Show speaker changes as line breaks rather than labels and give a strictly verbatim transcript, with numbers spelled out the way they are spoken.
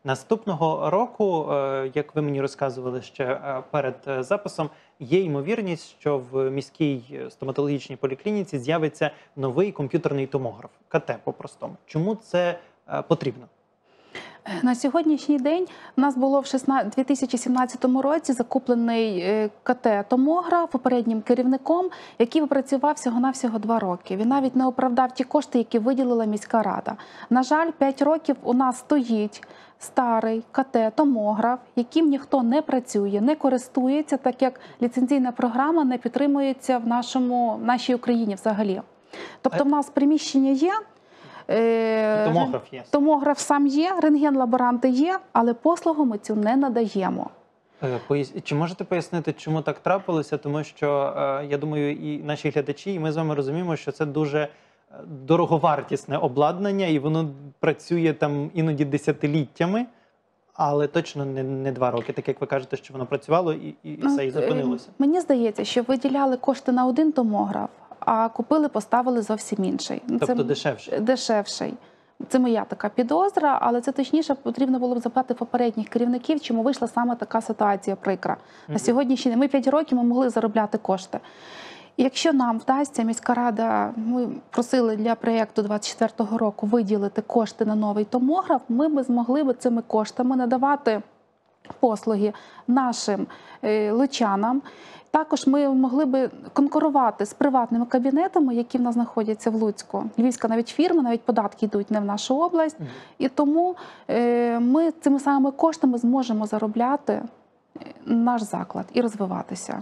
Наступного року, як ви мені розказували ще перед записом, є ймовірність, що в міській стоматологічній поліклініці з'явиться новий комп'ютерний томограф, ка те по-простому. Чому це потрібно?
На сьогоднішній день у нас було в дві тисячі сімнадцятому році закуплений ка те-томограф попереднім керівником, який працював всього-навсього два роки. Він навіть не оправдав ті кошти, які виділила міська рада. На жаль, п'ять років у нас стоїть старий ка те-томограф, яким ніхто не працює, не користується, так як ліцензійна програма не підтримується в, нашому, в нашій Україні взагалі. Тобто в нас приміщення є,
Томограф є.
Томограф сам є, рентген-лаборанти є, але послугу ми цю не надаємо.
Чи можете пояснити, чому так трапилося? Тому що, я думаю, і наші глядачі, і ми з вами розуміємо, що це дуже дороговартісне обладнання, і воно працює там іноді десятиліттями, але точно не, не два роки, так як ви кажете, що воно працювало і, і все, і зупинилося.
Мені здається, що виділяли кошти на один томограф, а купили, поставили зовсім інший.
Тобто
це
дешевший?
Дешевший. Це моя така підозра, але це точніше потрібно було б запитати попередніх керівників, чому вийшла саме така ситуація прикра. На сьогоднішній день ми п'ять років ми могли заробляти кошти. І якщо нам вдасться, міська рада, ми просили для проєкту двадцять четвертого року виділити кошти на новий томограф, ми б змогли б цими коштами надавати послуги нашим е, лучанам. Також ми могли би конкурувати з приватними кабінетами, які в нас знаходяться в Луцьку. Львівська навіть фірма, навіть податки йдуть не в нашу область. Mm-hmm. І тому е, ми цими самими коштами зможемо заробляти наш заклад і розвиватися.